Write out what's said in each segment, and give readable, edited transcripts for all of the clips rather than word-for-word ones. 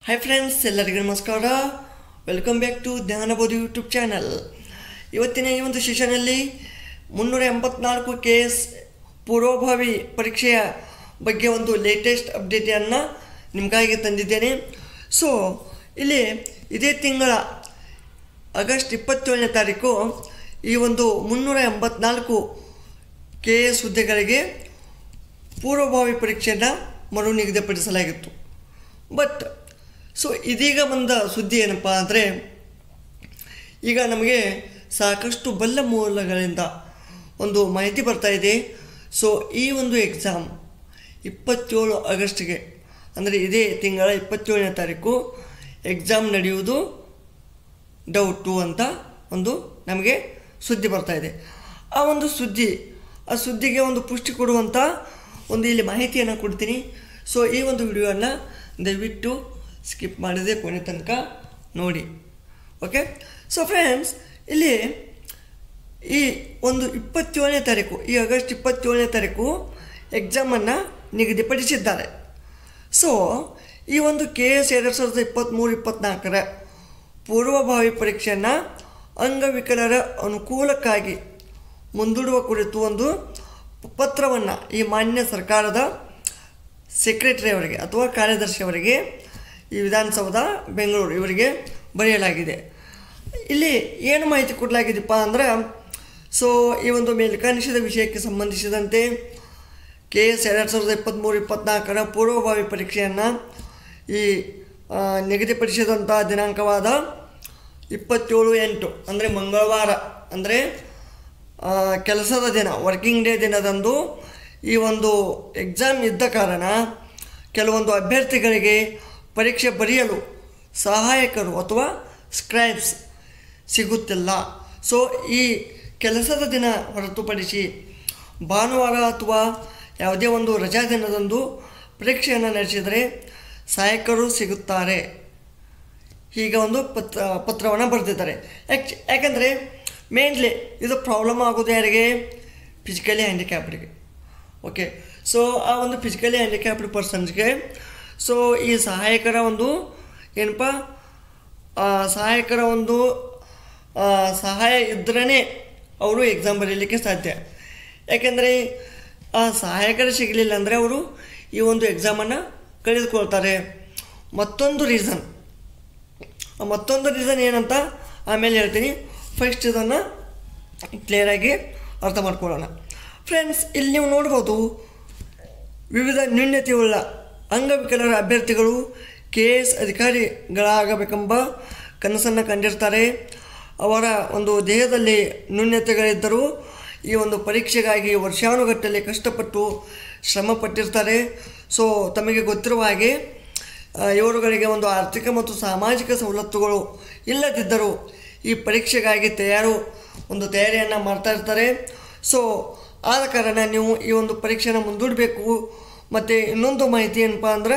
Hi friends, ಎಲ್ಲರಿಗೂ ನಮಸ್ಕಾರ. Welcome back to Jnanabodhi YouTube channel. ಇವತ್ತಿನ ಈ ಒಂದು ಸೆಷನಲ್ಲಿ 384 KS ಪೂರ್ವಭಾವಿ ಪರೀಕ್ಷೆಯ ಬಗ್ಗೆ ಒಂದು ಲೇಟೆಸ್ಟ್ ಅಪ್ಡೇಟನ್ನು ನಿಮಗಾಗಿ ತಂದಿದ್ದೇನೆ. ಸೊ ಇಲ್ಲಿ ಇದೇ ತಿಂಗಳ ಆಗಸ್ಟ್ 27ನೇ ತಾರೀಕು ಈ ಒಂದು 384 KS ಹುದ್ದೆಗಳಿಗೆ ಪೂರ್ವಭಾವಿ ಪರೀಕ್ಷೆಯನ್ನು ಮರು ನಿಗದಿಪಡಿಸಲಾಗಿತ್ತು. ಬಟ್ ಸೊ ಇದೀಗ ಬಂದ ಸುದ್ದಿ ಏನಪ್ಪ ಅಂದರೆ, ಈಗ ನಮಗೆ ಸಾಕಷ್ಟು ಬಲ್ಲ ಮೂಲಗಳಿಂದ ಒಂದು ಮಾಹಿತಿ ಬರ್ತಾ ಇದೆ. ಸೊ ಈ ಒಂದು ಎಕ್ಸಾಮ್ 27 ಆಗಸ್ಟ್ಗೆ ಅಂದರೆ ಇದೇ ತಿಂಗಳ 27ನೇ ತಾರೀಕು ಎಕ್ಸಾಮ್ ನಡೆಯುವುದು ಡೌಟು ಅಂತ ಒಂದು ನಮಗೆ ಸುದ್ದಿ ಬರ್ತಾ ಇದೆ. ಆ ಸುದ್ದಿಗೆ ಒಂದು ಪುಷ್ಟಿ ಕೊಡುವಂಥ ಒಂದು ಇಲ್ಲಿ ಮಾಹಿತಿಯನ್ನು ಕೊಡ್ತೀನಿ. ಸೊ ಈ ಒಂದು ವಿಡಿಯೋವನ್ನು ದಯವಿಟ್ಟು ಸ್ಕಿಪ್ ಮಾಡಿದೆ ಕೊನೆ ತನಕ ನೋಡಿ. ಓಕೆ. ಸೊ ಫ್ರೆಂಡ್ಸ್, ಇಲ್ಲಿ ಈ ಒಂದು 27ನೇ ತಾರೀಕು, ಈ ಆಗಸ್ಟ್ 27ನೇ ತಾರೀಕು ಎಕ್ಸಾಮನ್ನು ನಿಗದಿಪಡಿಸಿದ್ದಾರೆ. ಸೊ ಈ ಒಂದು KS 2023-24 ಪೂರ್ವಭಾವಿ ಪರೀಕ್ಷೆಯನ್ನು ಅಂಗವಿಕಲರ ಅನುಕೂಲಕ್ಕಾಗಿ ಮುಂದೂಡುವ ಕುರಿತು ಒಂದು ಪತ್ರವನ್ನು ಈ ಮಾನ್ಯ ಸರ್ಕಾರದ ಸೆಕ್ರೆಟರಿ ಅವರಿಗೆ ಅಥವಾ ಕಾರ್ಯದರ್ಶಿಯವರಿಗೆ ಈ ವಿಧಾನಸೌಧ ಬೆಂಗಳೂರು ಇವರಿಗೆ ಬರೆಯಲಾಗಿದೆ. ಇಲ್ಲಿ ಏನು ಮಾಹಿತಿ ಕೊಡಲಾಗಿದೆಪ್ಪ ಅಂದ್ರೆ, ಸೊ ಈ ಒಂದು ಮೇಲ್ಕಾಣಿಸಿದ ವಿಷಯಕ್ಕೆ ಸಂಬಂಧಿಸಿದಂತೆ KS 2023-24 ಪೂರ್ವಭಾವಿ ಪರೀಕ್ಷೆಯನ್ನು ಈ ನಿಗದಿಪಡಿಸಿದಂಥ ದಿನಾಂಕವಾದ 27/8 ಅಂದರೆ ಮಂಗಳವಾರ, ಅಂದರೆ ಕೆಲಸದ ದಿನ, ವರ್ಕಿಂಗ್ ಡೇ ದಿನದಂದು ಈ ಒಂದು ಎಕ್ಸಾಮ್ ಇದ್ದ ಕಾರಣ ಕೆಲವೊಂದು ಅಭ್ಯರ್ಥಿಗಳಿಗೆ ಪರೀಕ್ಷೆ ಬರೆಯಲು ಸಹಾಯಕರು ಅಥವಾ ಸ್ಕ್ರೈಬ್ಸ್ ಸಿಗುತ್ತಿಲ್ಲ. ಸೊ ಈ ಕೆಲಸದ ದಿನ ಹೊರತುಪಡಿಸಿ ಭಾನುವಾರ ಅಥವಾ ಯಾವುದೇ ಒಂದು ರಜಾ ದಿನದಂದು ಪರೀಕ್ಷೆಯನ್ನು ನಡೆಸಿದರೆ ಸಹಾಯಕರು ಸಿಗುತ್ತಾರೆ. ಹೀಗೆ ಒಂದು ಪತ್ರವನ್ನು ಬರೆದಿದ್ದಾರೆ. ಯಾಕೆಂದರೆ ಮೇನ್ಲಿ ಇದು ಪ್ರಾಬ್ಲಮ್ ಆಗೋದು ಯಾರಿಗೆ? ಫಿಸಿಕಲಿ ಹ್ಯಾಂಡಿಕ್ಯಾಪ್ಡ್ಗೆ. ಓಕೆ. ಸೊ ಆ ಒಂದು ಫಿಸಿಕಲಿ ಹ್ಯಾಂಡಿಕ್ಯಾಪ್ಡ್ ಪರ್ಸನ್ಸ್ಗೆ ಸೊ ಈ ಸಹಾಯಕರ ಒಂದು ಏನಪ್ಪ ಸಹಾಯಕರ ಒಂದು ಸಹಾಯ ಇದ್ರೇ ಅವರು ಎಕ್ಸಾಮ್ ಬರೀಲಿಕ್ಕೆ ಸಾಧ್ಯ. ಯಾಕೆಂದರೆ ಆ ಸಹಾಯಕರು ಸಿಗಲಿಲ್ಲ ಅಂದರೆ ಅವರು ಈ ಒಂದು ಎಕ್ಸಾಮನ್ನು ಕಳೆದುಕೊಳ್ತಾರೆ. ಮತ್ತೊಂದು ರೀಸನ್ ಏನಂತ ಆಮೇಲೆ ಹೇಳ್ತೀನಿ. ಫಸ್ಟ್ ಇದನ್ನು ಕ್ಲಿಯರಾಗಿ ಅರ್ಥ ಮಾಡ್ಕೊಳ್ಳೋಣ. ಫ್ರೆಂಡ್ಸ್, ಇಲ್ಲಿ ನೀವು ನೋಡ್ಬೋದು, ವಿವಿಧ ನ್ಯೂನತೆಯುಳ್ಳ ಅಂಗವಿಕಲರ ಅಭ್ಯರ್ಥಿಗಳು KS ಅಧಿಕಾರಿಗಳಾಗಬೇಕೆಂಬ ಕನಸನ್ನು ಕಂಡಿರ್ತಾರೆ. ಅವರ ಒಂದು ದೇಹದಲ್ಲಿ ನ್ಯೂನತೆಗಳಿದ್ದರೂ ಈ ಒಂದು ಪರೀಕ್ಷೆಗಾಗಿ ವರ್ಷಾನುಗಟ್ಟಲೆ ಕಷ್ಟಪಟ್ಟು ಶ್ರಮಪಟ್ಟಿರ್ತಾರೆ. ಸೊ ತಮಗೆ ಗೊತ್ತಿರುವ ಹಾಗೆ ಇವರುಗಳಿಗೆ ಒಂದು ಆರ್ಥಿಕ ಮತ್ತು ಸಾಮಾಜಿಕ ಸವಲತ್ತುಗಳು ಇಲ್ಲದಿದ್ದರೂ ಈ ಪರೀಕ್ಷೆಗಾಗಿ ತಯಾರಿಯನ್ನು ಮಾಡ್ತಾ ಇರ್ತಾರೆ. ಸೊ ಆದ ಕಾರಣ ನೀವು ಈ ಒಂದು ಪರೀಕ್ಷೆನ ಮುಂದೂಡಬೇಕು. ಮತ್ತು ಇನ್ನೊಂದು ಮಾಹಿತಿ ಏನಪ್ಪ ಅಂದ್ರೆ,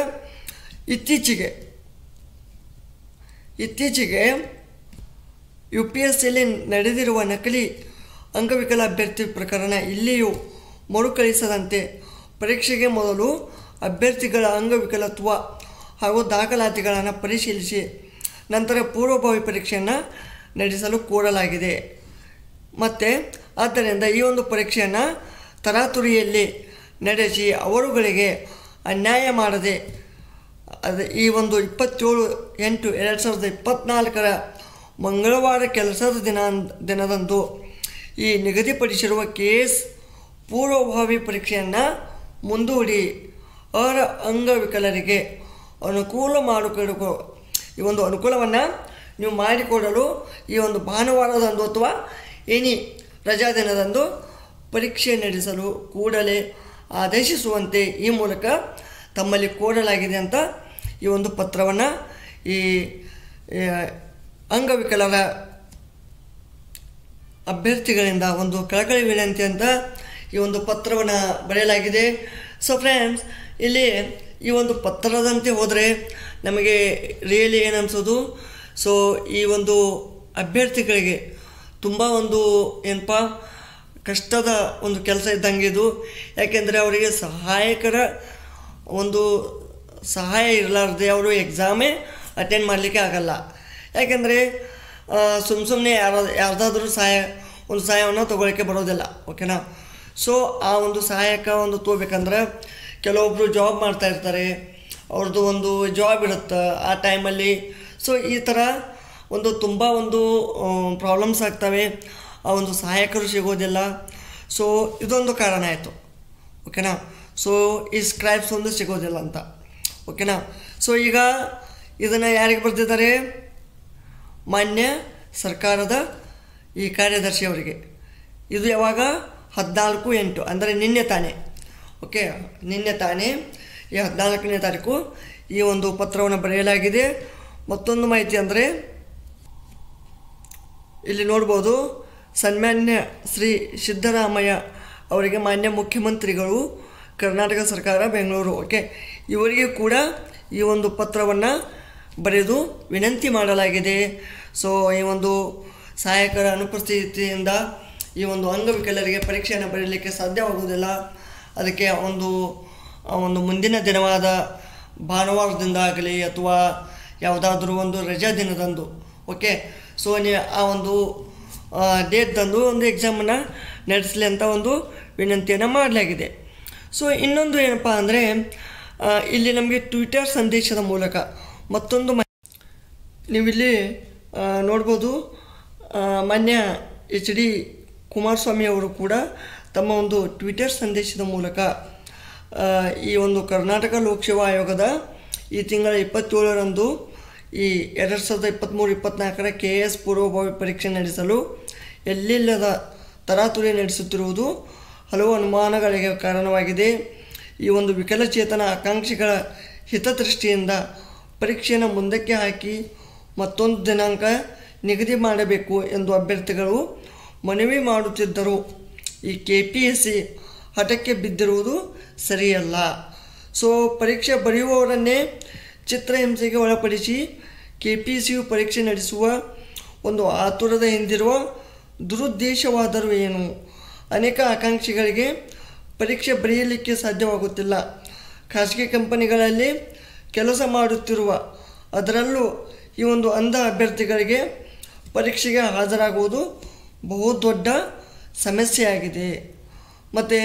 ಇತ್ತೀಚೆಗೆ UPSCಯಲ್ಲಿ ನಡೆದಿರುವ ನಕಲಿ ಅಂಗವಿಕಲ ಅಭ್ಯರ್ಥಿ ಪ್ರಕರಣ ಇಲ್ಲಿಯೂ ಮರುಕಳಿಸದಂತೆ ಪರೀಕ್ಷೆಗೆ ಮೊದಲು ಅಭ್ಯರ್ಥಿಗಳ ಅಂಗವಿಕಲತ್ವ ಹಾಗೂ ದಾಖಲಾತಿಗಳನ್ನು ಪರಿಶೀಲಿಸಿ ನಂತರ ಪೂರ್ವಭಾವಿ ಪರೀಕ್ಷೆಯನ್ನು ನಡೆಸಲು ಕೋರಲಾಗಿದೆ. ಮತ್ತು ಆದ್ದರಿಂದ ಈ ಒಂದು ಪರೀಕ್ಷೆಯನ್ನು ತರಾತುರಿಯಲ್ಲಿ ನಡೆಸಿ ಅವರುಗಳಿಗೆ ಅನ್ಯಾಯ ಮಾಡದೆ ಈ ಒಂದು 27/8/2024 ಮಂಗಳವಾರ ಕೆಲಸದ ದಿನದಂದು ಈ ನಿಗದಿಪಡಿಸಿರುವ KS ಪೂರ್ವಭಾವಿ ಪರೀಕ್ಷೆಯನ್ನು ಮುಂದೂಡಿ ಅಂಗವಿಕಲರಿಗೆ ಅನುಕೂಲ ಈ ಒಂದು ಅನುಕೂಲವನ್ನು ನೀವು ಮಾಡಿಕೊಡಲು ಈ ಒಂದು ಭಾನುವಾರದಂದು ಅಥವಾ ಎನಿ ರಜಾ ದಿನದಂದು ಪರೀಕ್ಷೆ ನಡೆಸಲು ಕೂಡಲೇ ಆದೇಶಿಸುವಂತೆ ಈ ಮೂಲಕ ತಮ್ಮಲ್ಲಿ ಕೋರಲಾಗಿದೆ ಅಂತ ಈ ಒಂದು ಪತ್ರವನ್ನು ಈ ಅಂಗವಿಕಲರ ಅಭ್ಯರ್ಥಿಗಳಿಂದ ಒಂದು ಕಳಕಳಿ ವಿನಂತಿ ಅಂತ ಈ ಒಂದು ಪತ್ರವನ್ನು ಬರೆಯಲಾಗಿದೆ. ಸೊ ಫ್ರೆಂಡ್ಸ್, ಇಲ್ಲಿ ಈ ಒಂದು ಪತ್ರದಂತೆ ಹೋದರೆ ನಮಗೆ ರಿಯಲಿ ಏನು ಅನಿಸೋದು, ಸೊ ಈ ಒಂದು ಅಭ್ಯರ್ಥಿಗಳಿಗೆ ತುಂಬ ಒಂದು ಏನಪ್ಪ ಕಷ್ಟದ ಒಂದು ಕೆಲಸ ಇದ್ದಂಗೆ ಇದು. ಯಾಕೆಂದರೆ ಅವರಿಗೆ ಸಹಾಯಕರ ಒಂದು ಸಹಾಯ ಇರಲಾರ್ದೆ ಅವರು ಎಕ್ಸಾಮೇ ಅಟೆಂಡ್ ಮಾಡಲಿಕ್ಕೆ ಆಗಲ್ಲ. ಯಾಕೆಂದರೆ ಸುಮ್ಮನೆ ಯಾರ್ದಾದ್ರೂ ಒಂದು ಸಹಾಯವನ್ನು ತೊಗೊಳಕ್ಕೆ ಬರೋದಿಲ್ಲ. ಓಕೆನಾ. ಸೊ ಆ ಒಂದು ಸಹಾಯಕ ಒಂದು ತಗೋಬೇಕಂದ್ರೆ ಕೆಲವೊಬ್ಬರು ಜಾಬ್ ಮಾಡ್ತಾ ಇರ್ತಾರೆ, ಅವ್ರದ್ದು ಒಂದು ಜಾಬ್ ಇರುತ್ತೆ ಆ ಟೈಮಲ್ಲಿ. ಸೊ ಈ ಥರ ಒಂದು ತುಂಬ ಒಂದು ಪ್ರಾಬ್ಲಮ್ಸ್ ಆಗ್ತವೆ, ಆ ಒಂದು ಸಹಾಯಕರು ಸಿಗೋದಿಲ್ಲ. ಸೊ ಇದೊಂದು ಕಾರಣ ಆಯಿತು. ಓಕೆನಾ. ಸೊ ಈ ಸ್ಕ್ರೈಬ್ಸ್ ಒಂದು ಸಿಗೋದಿಲ್ಲ ಅಂತ. ಓಕೆನಾ. ಸೊ ಈಗ ಇದನ್ನು ಯಾರಿಗೆ ಬರೆದಿದ್ದಾರೆ? ಮಾನ್ಯ ಸರ್ಕಾರದ ಈ ಕಾರ್ಯದರ್ಶಿಯವರಿಗೆ. ಇದು ಯಾವಾಗ? 14/8 ಅಂದರೆ ನಿನ್ನೆ ತಾನೇ. ಓಕೆ, ನಿನ್ನೆ ತಾನೇ ಈ 14ನೇ ತಾರೀಕು ಈ ಒಂದು ಪತ್ರವನ್ನು ಬರೆಯಲಾಗಿದೆ. ಮತ್ತೊಂದು ಮಾಹಿತಿ ಅಂದರೆ ಇಲ್ಲಿ ನೋಡ್ಬೋದು, ಸನ್ಮಾನ್ಯ ಶ್ರೀ ಸಿದ್ದರಾಮಯ್ಯ ಅವರಿಗೆ ಮಾನ್ಯ ಮುಖ್ಯಮಂತ್ರಿಗಳು ಕರ್ನಾಟಕ ಸರ್ಕಾರ ಬೆಂಗಳೂರು. ಓಕೆ, ಇವರಿಗೆ ಕೂಡ ಈ ಒಂದು ಪತ್ರವನ್ನು ಬರೆದು ವಿನಂತಿ ಮಾಡಲಾಗಿದೆ. ಸೊ ಈ ಒಂದು ಸಹಾಯಕರ ಅನುಪಸ್ಥಿತಿಯಿಂದ ಈ ಒಂದು ಅಂಗವಿಕಲರಿಗೆ ಪರೀಕ್ಷೆಯನ್ನು ಬರೆಯಲಿಕ್ಕೆ ಸಾಧ್ಯವಾಗುವುದಿಲ್ಲ. ಅದಕ್ಕೆ ಒಂದು ಮುಂದಿನ ದಿನವಾದ ಭಾನುವಾರದಿಂದ ಆಗಲಿ ಅಥವಾ ಯಾವುದಾದ್ರೂ ಒಂದು ರಜಾ ದಿನದಂದು, ಓಕೆ, ಸೊ ಆ ಒಂದು ಡೇಟ್ದಂದು ಒಂದು ಎಕ್ಸಾಮನ್ನು ನಡೆಸಲಿ ಅಂತ ಒಂದು ವಿನಂತಿಯನ್ನು ಮಾಡಲಾಗಿದೆ. ಸೊ ಇನ್ನೊಂದು ಏನಪ್ಪ ಅಂದರೆ ಇಲ್ಲಿ ನಮಗೆ ಟ್ವಿಟರ್ ಸಂದೇಶದ ಮೂಲಕ ಮತ್ತೊಂದು ನೀವಿಲ್ಲಿ ನೋಡ್ಬೋದು, ಮಾನ್ಯ HD ಕುಮಾರಸ್ವಾಮಿ ಅವರು ಕೂಡ ತಮ್ಮ ಒಂದು ಟ್ವಿಟರ್ ಸಂದೇಶದ ಮೂಲಕ ಈ ಒಂದು ಕರ್ನಾಟಕ ಲೋಕಸೇವಾ ಆಯೋಗದ ಈ ತಿಂಗಳ 27ರಂದು ಈ 2023-24 KS ಪೂರ್ವಭಾವಿ ಪರೀಕ್ಷೆ ನಡೆಸಲು ಎಲ್ಲಿಲ್ಲದ ತರಾತುರಿ ನಡೆಸುತ್ತಿರುವುದು ಹಲವು ಅನುಮಾನಗಳಿಗೆ ಕಾರಣವಾಗಿದೆ. ಈ ಒಂದು ವಿಕಲಚೇತನ ಆಕಾಂಕ್ಷಿಗಳ ಹಿತದೃಷ್ಟಿಯಿಂದ ಪರೀಕ್ಷೆಯನ್ನು ಮುಂದಕ್ಕೆ ಹಾಕಿ ಮತ್ತೊಂದು ದಿನಾಂಕ ನಿಗದಿ ಮಾಡಬೇಕು ಎಂದು ಅಭ್ಯರ್ಥಿಗಳು ಮನವಿ ಮಾಡುತ್ತಿದ್ದರು. ಈ KPSC ಹಠಕ್ಕೆ ಬಿದ್ದಿರುವುದು ಸರಿಯಲ್ಲ. ಸೊ ಪರೀಕ್ಷೆ ಬರೆಯುವವರನ್ನೇ ಚಿತ್ರಹಿಂಸೆಗೆ ಒಳಪಡಿಸಿ KPSCಯು ಪರೀಕ್ಷೆ ನಡೆಸುವ ಒಂದು ಆತುರದ ಹಿಂದಿರುವ ದುರುದ್ದೇಶವಾದರೂ ಏನು? ಅನೇಕ ಆಕಾಂಕ್ಷಿಗಳಿಗೆ ಪರೀಕ್ಷೆ ಬರೆಯಲಿಕ್ಕೆ ಸಾಧ್ಯವಾಗುತ್ತಿಲ್ಲ. ಖಾಸಗಿ ಕಂಪನಿಗಳಲ್ಲಿ ಕೆಲಸ ಮಾಡುತ್ತಿರುವ, ಅದರಲ್ಲೂ ಈ ಒಂದು ಅಂಧ ಅಭ್ಯರ್ಥಿಗಳಿಗೆ ಪರೀಕ್ಷೆಗೆ ಹಾಜರಾಗುವುದು ಬಹುದೊಡ್ಡ ಸಮಸ್ಯೆಯಾಗಿದೆ. ಮತ್ತು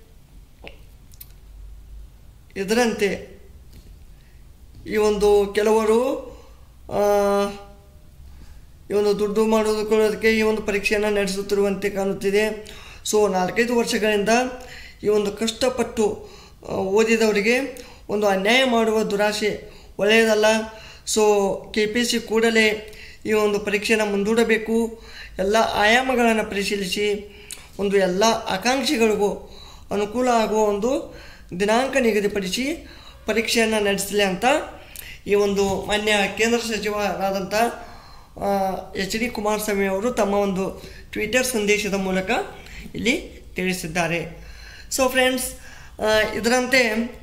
ಇದರಂತೆ ಈ ಒಂದು ಕೆಲವರು ಈ ಒಂದು ದುಡ್ಡು ಮಾಡೋದಕ್ಕೆ ಈ ಒಂದು ಪರೀಕ್ಷೆಯನ್ನು ನಡೆಸುತ್ತಿರುವಂತೆ ಕಾಣುತ್ತಿದೆ. ಸೊ 4-5 ವರ್ಷಗಳಿಂದ ಈ ಒಂದು ಕಷ್ಟಪಟ್ಟು ಓದಿದವರಿಗೆ ಒಂದು ಅನ್ಯಾಯ ಮಾಡುವ ದುರಾಶೆ ಒಳ್ಳೆಯದಲ್ಲ. ಸೊ KPSC ಕೂಡಲೇ ಈ ಒಂದು ಪರೀಕ್ಷೆಯನ್ನು ಮುಂದೂಡಬೇಕು. ಎಲ್ಲ ಆಯಾಮಗಳನ್ನು ಪರಿಶೀಲಿಸಿ ಒಂದು ಎಲ್ಲ ಆಕಾಂಕ್ಷಿಗಳಿಗೂ ಅನುಕೂಲ ಆಗುವ ಒಂದು ದಿನಾಂಕ ನಿಗದಿಪಡಿಸಿ ಪರೀಕ್ಷೆಯನ್ನು ನಡೆಸಲಿ ಅಂತ ಈ ಒಂದು ಮಾನ್ಯ ಕೇಂದ್ರ ಸಚಿವರಾದಂಥ HD ಕುಮಾರಸ್ವಾಮಿ ಅವರು ತಮ್ಮ ಒಂದು ಟ್ವಿಟರ್ ಸಂದೇಶದ ಮೂಲಕ ಇಲ್ಲಿ ತಿಳಿಸಿದ್ದಾರೆ. ಸೊ ಫ್ರೆಂಡ್ಸ್, ಇದರಂತೆ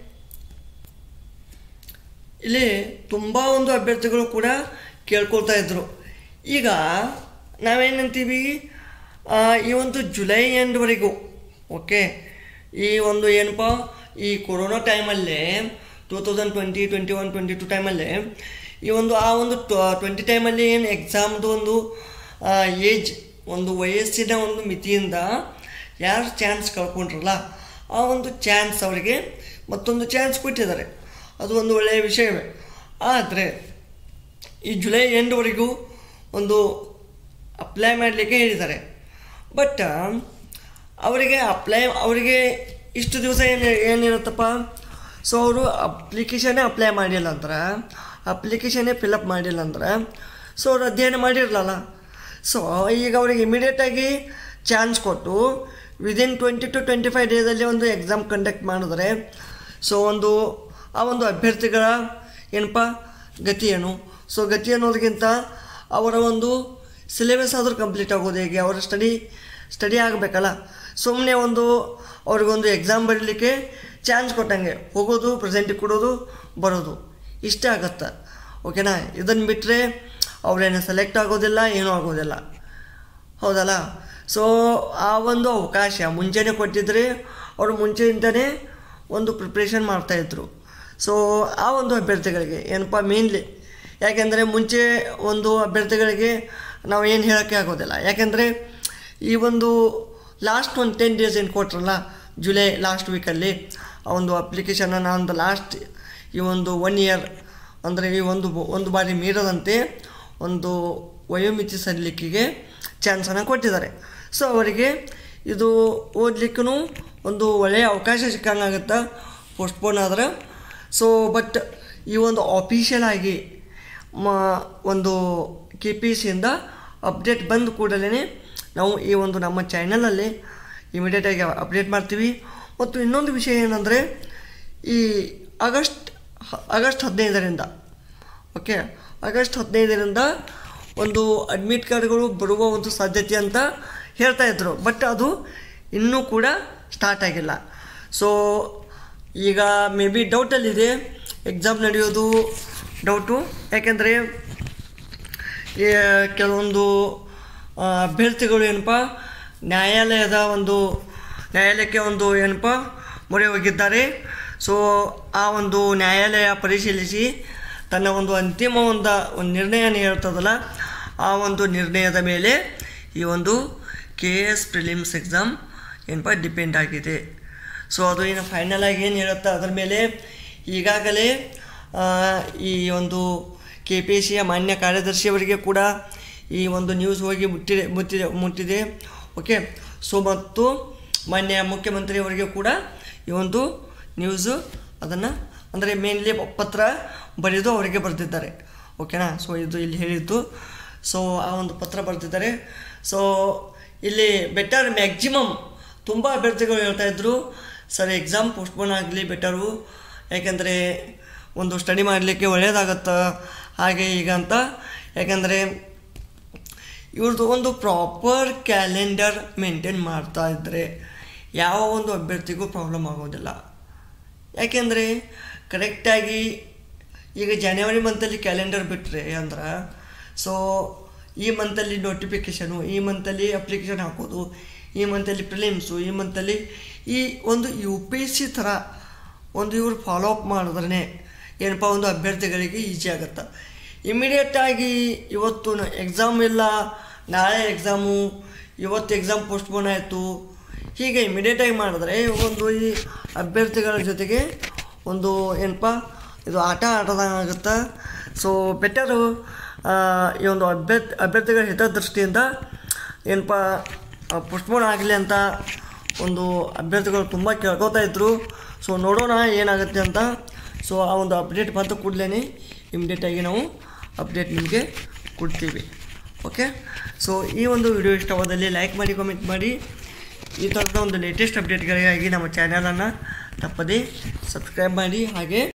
ಇಲ್ಲಿ ತುಂಬ ಒಂದು ಅಭ್ಯರ್ಥಿಗಳು ಕೂಡ ಕೇಳ್ಕೊಳ್ತಾ ಇದ್ದರು. ಈಗ ನಾವೇನಂತೀವಿ, ಈ ಒಂದು ಜುಲೈ ಎಂಡ್ವರೆಗೂ, ಓಕೆ, ಈ ಒಂದು ಏನಪ್ಪ ಈ ಕೊರೋನಾ ಟೈಮಲ್ಲೇ 2020, 21, 22 ಟೈಮಲ್ಲೇ ಈ ಒಂದು ಆ ಒಂದು 20 ಟೈಮಲ್ಲಿ ಏನು ಎಕ್ಸಾಮ್ದು ಒಂದು ಏಜ್, ಒಂದು ವಯಸ್ಸಿನ ಒಂದು ಮಿತಿಯಿಂದ ಯಾರು ಚಾನ್ಸ್ ಕಳ್ಕೊಂಡ್ರಲ್ಲ ಆ ಒಂದು ಚಾನ್ಸ್ ಅವರಿಗೆ ಮತ್ತೊಂದು ಚಾನ್ಸ್ ಕೊಟ್ಟಿದ್ದಾರೆ. ಅದು ಒಂದು ಒಳ್ಳೆಯ ವಿಷಯವೇ. ಆದರೆ ಈ ಜುಲೈ ಎಂಡ್ವರೆಗೂ ಒಂದು ಅಪ್ಲೈ ಮಾಡಲಿಕ್ಕೆ ಹೇಳಿದ್ದಾರೆ. ಬಟ್ ಅವರಿಗೆ ಇಷ್ಟು ದಿವಸ ಏನಿರುತ್ತಪ್ಪ, ಸೊ ಅವರು ಅಪ್ಲಿಕೇಶನ್ನೇ ಅಪ್ಲೈ ಮಾಡಿಲ್ಲ ಅಂದ್ರೆ, ಅಪ್ಲಿಕೇಶನ್ನೇ ಫಿಲಪ್ ಮಾಡಿಲ್ಲ ಅಂದ್ರೆ, ಸೊ ಅವ್ರು ಅಧ್ಯಯನ ಮಾಡಿರಲ್ಲ. ಸೊ ಈಗ ಅವ್ರಿಗೆ ಇಮಿಡಿಯೇಟಾಗಿ ಚಾನ್ಸ್ ಕೊಟ್ಟು ವಿದಿನ್ 20 to 25 ಡೇಸಲ್ಲಿ ಒಂದು ಎಕ್ಸಾಮ್ ಕಂಡಕ್ಟ್ ಮಾಡಿದ್ರೆ, ಸೊ ಆ ಒಂದು ಅಭ್ಯರ್ಥಿಗಳ ಏನಪ್ಪ ಗತಿ ಏನು? ಸೊ ಗತಿ ಅನ್ನೋದಕ್ಕಿಂತ ಅವರ ಒಂದು ಸಿಲೆಬಸ್ ಆದರೂ ಕಂಪ್ಲೀಟ್ ಆಗೋದು ಹೇಗೆ? ಅವರ ಸ್ಟಡಿ ಆಗಬೇಕಲ್ಲ. ಸುಮ್ಮನೆ ಅವ್ರಿಗೊಂದು ಎಕ್ಸಾಮ್ ಬರೀಲಿಕ್ಕೆ ಚಾನ್ಸ್ ಕೊಟ್ಟಂಗೆ ಹೋಗೋದು, ಪ್ರೆಸೆಂಟಿಗೆ ಕೊಡೋದು, ಬರೋದು, ಇಷ್ಟೇ ಆಗತ್ತೆ. ಓಕೆನಾ. ಇದನ್ನು ಬಿಟ್ಟರೆ ಅವರೇನು ಸೆಲೆಕ್ಟ್ ಆಗೋದಿಲ್ಲ, ಏನೂ ಆಗೋದಿಲ್ಲ, ಹೌದಲ್ಲ. ಸೊ ಆ ಒಂದು ಅವಕಾಶ ಮುಂಚೆನೇ ಕೊಟ್ಟಿದ್ದರೆ ಅವರು ಮುಂಚೆಯಿಂದನೇ ಒಂದು ಪ್ರಿಪ್ರೇಷನ್ ಮಾಡ್ತಾಯಿದ್ರು. ಸೊ ಆ ಒಂದು ಅಭ್ಯರ್ಥಿಗಳಿಗೆ ಏನಪ್ಪ ಮೇನ್ಲಿ ಯಾಕೆಂದರೆ ಮುಂಚೆ ಒಂದು ಅಭ್ಯರ್ಥಿಗಳಿಗೆ ನಾವು ಏನು ಹೇಳೋಕ್ಕೆ ಆಗೋದಿಲ್ಲ. ಯಾಕೆಂದರೆ ಈ ಒಂದು ಲಾಸ್ಟ್ ಒಂದು 10 ಡೇಸ್ ಏನು ಕೊಟ್ರಲ್ಲ, ಜುಲೈ ಲಾಸ್ಟ್ ವೀಕಲ್ಲಿ ಆ ಒಂದು ಅಪ್ಲಿಕೇಶನನ್ನು ಒಂದು ಲಾಸ್ಟ್ ಈ ಒಂದು 1 ಇಯರ್ ಅಂದರೆ ಈ ಒಂದು ಬಾರಿ ಮೀರದಂತೆ ಒಂದು ವಯೋಮಿತಿ ಸಲ್ಲಿಕೆಗೆ ಚಾನ್ಸನ್ನು ಕೊಟ್ಟಿದ್ದಾರೆ. ಸೊ ಅವರಿಗೆ ಇದು ಓದಲಿಕ್ಕೂ ಒಂದು ಒಳ್ಳೆಯ ಅವಕಾಶ ಸಿಕ್ಕಂಗಾಗುತ್ತೆ ಪೋಸ್ಟ್ಪೋನ್ ಆದ್ರೆ. ಸೊ ಬಟ್ ಈ ಒಂದು ಆಫೀಷಿಯಲ್ ಆಗಿ ಒಂದು KPSCಯಿಂದ ಅಪ್ಡೇಟ್ ಬಂದ ಕೂಡಲೇ ನಾವು ಈ ಒಂದು ನಮ್ಮ ಚಾನಲಲ್ಲಿ ಇಮಿಡಿಯೇಟಾಗಿ ಅಪ್ಡೇಟ್ ಮಾಡ್ತೀವಿ. ಮತ್ತು ಇನ್ನೊಂದು ವಿಷಯ ಏನಂದರೆ ಈ ಆಗಸ್ಟ್ 15ರಿಂದ ಓಕೆ, ಆಗಸ್ಟ್ 15ರಿಂದ ಒಂದು ಅಡ್ಮಿಟ್ ಕಾರ್ಡ್ಗಳು ಬರುವ ಒಂದು ಸಾಧ್ಯತೆ ಅಂತ ಹೇಳ್ತಾಯಿದ್ರು. ಬಟ್ ಅದು ಇನ್ನೂ ಕೂಡ ಸ್ಟಾರ್ಟ್ ಆಗಿಲ್ಲ. ಸೊ ಈಗ ಮೇ ಬಿ ಡೌಟಲ್ಲಿದೆ, ಎಕ್ಸಾಮ್ ನಡೆಯೋದು ಡೌಟು. ಯಾಕೆಂದರೆ ಕೆಲವೊಂದು ಅಭ್ಯರ್ಥಿಗಳು ಏನಪ್ಪ ನ್ಯಾಯಾಲಯಕ್ಕೆ ಒಂದು ಏನಪ್ಪ ಮೊರೆ ಹೋಗಿದ್ದಾರೆ. ಸೊ ಆ ಒಂದು ನ್ಯಾಯಾಲಯ ಪರಿಶೀಲಿಸಿ ತನ್ನ ಒಂದು ಅಂತಿಮ ಒಂದು ನಿರ್ಣಯನ ಹೇಳ್ತದಲ್ಲ, ಆ ಒಂದು ನಿರ್ಣಯದ ಮೇಲೆ ಈ ಒಂದು KS ಪ್ರಿಲಿಮ್ಸ್ ಎಕ್ಸಾಮ್ ಏನಪ್ಪ ಡಿಪೆಂಡ್ ಆಗಿದೆ. ಸೊ ಅದು ಏನು ಫೈನಲ್ ಆಗಿ ಏನು ಹೇಳುತ್ತೆ ಅದರ ಮೇಲೆ ಈಗಾಗಲೇ ಈ ಒಂದು KPSCಯ ಮಾನ್ಯ ಕಾರ್ಯದರ್ಶಿಯವರಿಗೆ ಕೂಡ ಈ ಒಂದು ನ್ಯೂಸ್ ಹೋಗಿ ಮುಟ್ಟಿದೆ ಓಕೆ. ಸೊ ಮತ್ತು ಮಾನ್ಯ ಮುಖ್ಯಮಂತ್ರಿಯವರಿಗೆ ಕೂಡ ಈ ಒಂದು ನ್ಯೂಸು ಅದನ್ನು ಅಂದರೆ ಮೇನ್ಲಿ ಪತ್ರ ಬರೆದು ಅವರಿಗೆ ಬರೆದಿದ್ದಾರೆ ಓಕೆನಾ. ಸೊ ಇದು ಇಲ್ಲಿ ಹೇಳಿದ್ದು. ಸೊ ಆ ಒಂದು ಪತ್ರ ಬರೆದಿದ್ದಾರೆ. ಸೊ ಇಲ್ಲಿ ಬೆಟರ್ ಮ್ಯಾಕ್ಸಿಮಮ್ ತುಂಬ ಅಭ್ಯರ್ಥಿಗಳು ಹೇಳ್ತಾಯಿದ್ರು, ಸರ್ ಎಕ್ಸಾಮ್ ಪೋಸ್ಟ್ಪೋನ್ ಆಗಲಿ ಬೆಟರು, ಯಾಕೆಂದರೆ ಒಂದು ಸ್ಟಡಿ ಮಾಡಲಿಕ್ಕೆ ಒಳ್ಳೆಯದಾಗತ್ತೆ ಹಾಗೆ ಈಗ ಅಂತ. ಯಾಕೆಂದರೆ ಇವ್ರದ್ದು ಒಂದು ಪ್ರಾಪರ್ ಕ್ಯಾಲೆಂಡರ್ ಮೇಂಟೈನ್ ಮಾಡ್ತಾ ಇದ್ದರೆ ಯಾವ ಒಂದು ಅಭ್ಯರ್ಥಿಗೂ ಪ್ರಾಬ್ಲಮ್ ಆಗೋದಿಲ್ಲ. ಯಾಕೆಂದರೆ ಕರೆಕ್ಟಾಗಿ ಈಗ ಜನವರಿ ಮಂತಲ್ಲಿ ಕ್ಯಾಲೆಂಡರ್ ಬಿಟ್ಟರೆ ಅಂದ್ರೆ ಸೊ ಈ ಮಂತಲ್ಲಿ ನೋಟಿಫಿಕೇಷನು, ಈ ಮಂತಲ್ಲಿ ಅಪ್ಲಿಕೇಶನ್ ಹಾಕೋದು, ಈ ಮಂತಲ್ಲಿ ಪ್ರಿಲಿಮ್ಸು, ಈ ಮಂತಲ್ಲಿ ಈ ಒಂದು UPSC ಥರ ಒಂದು ಇವರು ಫಾಲೋ ಅಪ್ ಮಾಡಿದ್ರೆ ಏನಪ್ಪ ಒಂದು ಅಭ್ಯರ್ಥಿಗಳಿಗೆ ಈಸಿ ಆಗುತ್ತೆ. ಇಮಿಡಿಯೇಟಾಗಿ ಇವತ್ತು ಎಕ್ಸಾಮ್ ಇಲ್ಲ, ನಾಳೆ ಎಕ್ಸಾಮು, ಇವತ್ತು ಎಕ್ಸಾಮ್ ಪೋಸ್ಟ್ಪೋನ್ ಆಯಿತು, ಹೀಗೆ ಇಮಿಡಿಯೇಟಾಗಿ ಮಾಡಿದ್ರೆ ಒಂದು ಈ ಅಭ್ಯರ್ಥಿಗಳ ಜೊತೆಗೆ ಒಂದು ಏನಪ್ಪ ಇದು ಆಟದಂಗಾಗುತ್ತೆ. ಸೊ ಬೆಟರು ಈ ಒಂದು ಅಭ್ಯರ್ಥಿಗಳ ಹಿತದೃಷ್ಟಿಯಿಂದ ಏನಪ್ಪ ಪೋಸ್ಟ್ಪೋನ್ ಆಗಲಿ ಅಂತ ಒಂದು ಅಭ್ಯರ್ಥಿಗಳು ತುಂಬ ಕೇಳ್ಕೊತಾ ಇದ್ದರು. ಸೊ ನೋಡೋಣ ಏನಾಗುತ್ತೆ ಅಂತ. ಸೊ ಆ ಒಂದು ಅಪ್ಡೇಟ್ ಬಂದ ಕೂಡಲೇ ಇಮಿಡಿಯೇಟಾಗಿ ನಾವು ಅಪ್ಡೇಟ್ ನಿಮಗೆ ಕೊಡ್ತೀವಿ ಓಕೆ. ಸೊ ಈ ಒಂದು ವಿಡಿಯೋ ಇಷ್ಟವಾದಲ್ಲಿ ಲೈಕ್ ಮಾಡಿ, ಕಾಮೆಂಟ್ ಮಾಡಿ. ಈ ಥರದ ಒಂದು ಲೇಟೆಸ್ಟ್ ಅಪ್ಡೇಟ್ಗಳಿಗಾಗಿ ನಮ್ಮ ಚಾನಲನ್ನು ತಪ್ಪದೇ ಸಬ್ಸ್ಕ್ರೈಬ್ ಮಾಡಿ. ಹಾಗೆ